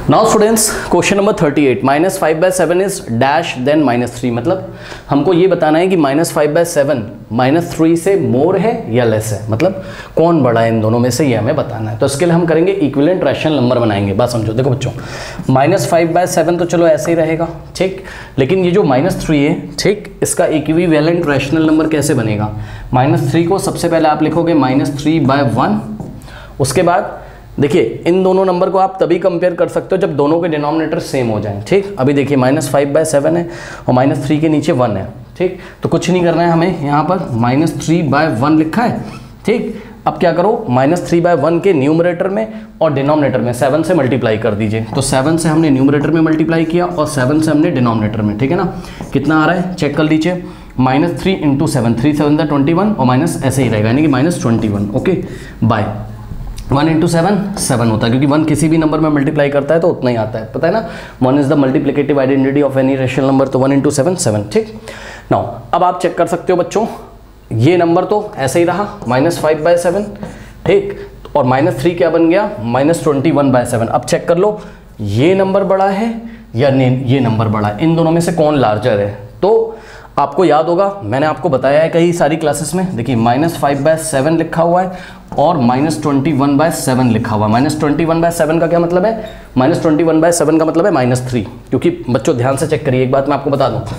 Now students question number 38 -5/7 is dash than -3। मतलब हमको ये बताना है कि -5/7 -3 से मोर है या लेस है, मतलब कौन बड़ा है इन दोनों में से, ये हमें बताना है। तो इसके लिए हम करेंगे इक्विवेलेंट रैशनल नंबर बनाएंगे। बात समझो, देखो बच्चों -5/7 तो चलो ऐसे ही रहेगा, ठीक, लेकिन ये जो -3 है, ठीक, इसका इक्विवेलेंट रैशनल नंबर कैसे बनेगा। -3 को सबसे पहले आप लिखोगे -3/1। उसके बाद देखिए इन दोनों नंबर को आप तभी कंपेयर कर सकते हो जब दोनों के डिनोमिनेटर सेम हो जाएं, ठीक। अभी देखिए -5/7 है और -3 के नीचे 1 है, ठीक, तो कुछ नहीं करना है हमें, यहाँ पर -3/1 लिखा है, ठीक। अब क्या करो, -3/1 के न्यूमरेटर में और डिनोमिनेटर में 7 से मल्टीप्लाई कर दीजिए। तो 7 से हमने न्यूमरेटर में मल्टीप्लाई किया और 7 से हमने डिनोमिनेटर में, ठीक है ना। कितना आ रहा है चेक कर लीजिए, -3 × 7, 3 7 21 और माइनस ऐसे ही रहेगा, यानी कि -21, ओके, बाय 1 × 7 7 होता है, क्योंकि 1 किसी भी नंबर में मल्टीप्लाई करता है तो उतना ही आता है, पता है ना। 1 is the multiplicative identity of any rational number, तो 1 × 7 7, ठीक। नाउ अब आप चेक कर सकते हो बच्चों, ये नंबर तो ऐसे ही रहा -5/7, ठीक, और -3 क्या बन गया -21/7। अब चेक कर लो ये नंबर बड़ा है या ये नंबर बड़ा है, इन दोनों में से कौन लार्जर है। तो आपको याद होगा, मैंने आपको बताया है कई सारी क्लासेस में, देखिए -5/7 लिखा हुआ है और -21/7 लिखा हुआ है। -21/7 का क्या मतलब है, -21/7 का मतलब है -3, क्योंकि बच्चों ध्यान से चेक करिए, एक बात मैं आपको बता दूं,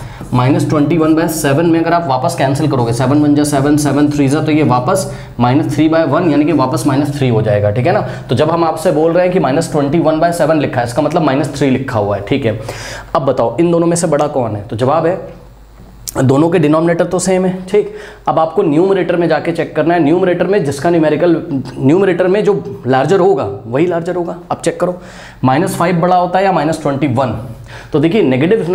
-21/7 में अगर आप वापस कैंसिल करोगे, 7 × 7 7 3 तो ये वापस -3/1 यानी कि वापस -3 हो जाएगा, ठीक है ना। तो जब हम आपसे बोल रहे हैं कि -21/7 लिखा है, इसका मतलब -3 लिखा हुआ है, ठीक है। अब बताओ इन दोनों में से बड़ा कौन है, तो जवाब है दोनों के डिनोमिनेटर तो सेम है, ठीक। अब आपको न्यूमरेटर में जाके चेक करना है, न्यूमरेटर में जिसका न्यूमरेटर में जो लार्जर होगा वही लार्जर होगा। अब चेक करो -5 बड़ा होता है या -21, तो देखिए नेगेटिव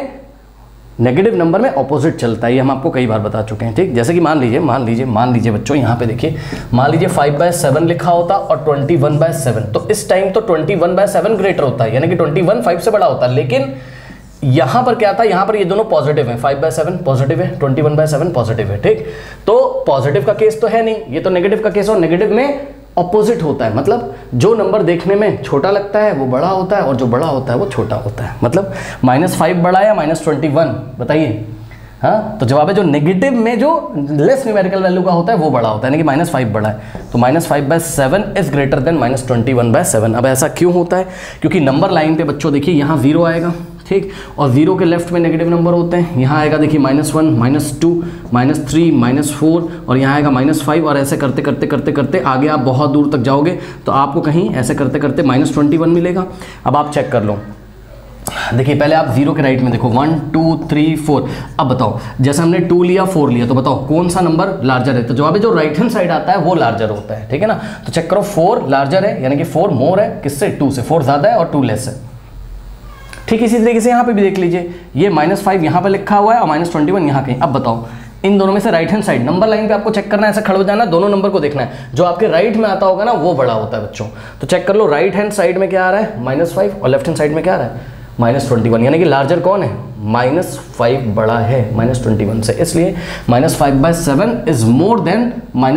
नंबर में ऑपोजिट चलता है, ये हम आपको कई बार बता चुके हैं, ठीक। जैसे कि मान लीजिए बच्चों, यहाँ पे देखिए, मान लीजिए 5/7 लिखा होता और 21/7, तो इस टाइम तो 21/7 ग्रेटर होता है, यानी कि 21 5 से बड़ा होता है। लेकिन यहां पर क्या था, यहां पर ये दोनों पॉजिटिव है, 5/7 पॉजिटिव है, 21/7 पॉजिटिव है, ठीक। तो पॉजिटिव का केस तो है नहीं, ये तो नेगेटिव का केस, और नेगेटिव में ऑपोजिट होता है, मतलब जो नंबर देखने में छोटा लगता है वो बड़ा होता है और जो बड़ा होता है वो छोटा होता है। मतलब -5 बड़ा है या -21, बताइए। हाँ, तो जवाब है जो नेगेटिव में जो लेस न्यूमेरिकल वैल्यू का होता है वो बड़ा होता है, यानी कि -5 बड़ा है। तो -5/7 इज ग्रेटर देन -21/7। अब ऐसा क्यों होता है, क्योंकि नंबर लाइन पे बच्चों देखिए यहाँ 0 आएगा, ठीक, और 0 के लेफ्ट में नेगेटिव नंबर होते हैं, यहाँ आएगा देखिए -1 -2 -3 -4 और यहाँ आएगा -5, और ऐसे करते करते करते करते आगे आप बहुत दूर तक जाओगे तो आपको कहीं ऐसे करते करते -21 मिलेगा। अब आप चेक कर लो, देखिए पहले आप 0 के राइट में देखो 1 2 3 4। अब बताओ जैसे हमने 2 लिया 4 लिया, तो बताओ कौन सा नंबर लार्जर है, तो जवाब है जो राइट हैंड साइड आता है वो लार्जर होता है, ठीक है ना। तो चेक करो 4 लार्जर है, यानी कि 4 मोर है किससे, 2 से, 4 ज्यादा है और 2 लेस है, ठीक। इसी तरीके से यहाँ पे भी देख लीजिए, ये -5 यहाँ पे लिखा हुआ है और -21 यहाँ कहीं। अब बताओ इन दोनों में से right hand side number line पे आपको चेक करना है, ऐसा खड़े हो जाना, दोनों नंबर को देखना है, जो आपके राइट में आता होगा ना वो बड़ा होता है बच्चों। तो चेक कर लो राइट हैंड साइड में क्या आ रहा है -5 और लेफ्ट हैंड साइड में क्या आ रहा है -21, यानी कि लार्जर कौन है, -5 बड़ा है -21 से, इसलिए -5/7 इज मोर देन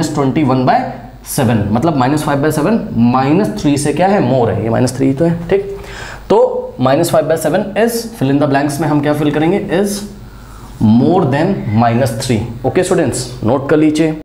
-21/7। मतलब -5/7 -3 से क्या है, मोर है, ये -3 तो है, ठीक। तो -5/7 is, fill in the blanks में हम क्या फिल करेंगे, is more than -3। Okay students, note कर लीजिए।